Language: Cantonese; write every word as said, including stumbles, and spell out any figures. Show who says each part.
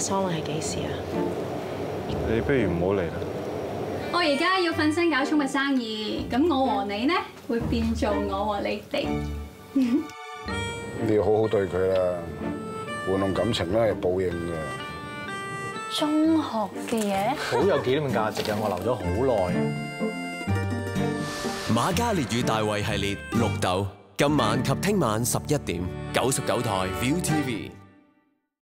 Speaker 1: 喪禮係幾時啊？
Speaker 2: 你不如唔好嚟啦。
Speaker 3: 我而家要瞓身搞寵物生意，咁我和你呢會變做我和你哋。
Speaker 4: 你要好好對佢啦，玩弄感情咧係報應嘅。
Speaker 5: 中學嘅嘢
Speaker 6: 好有紀念價值嘅，我留咗好耐。
Speaker 7: 瑪嘉烈與大衛系列綠豆，今晚及聽晚十一點九十九台 Viu T V。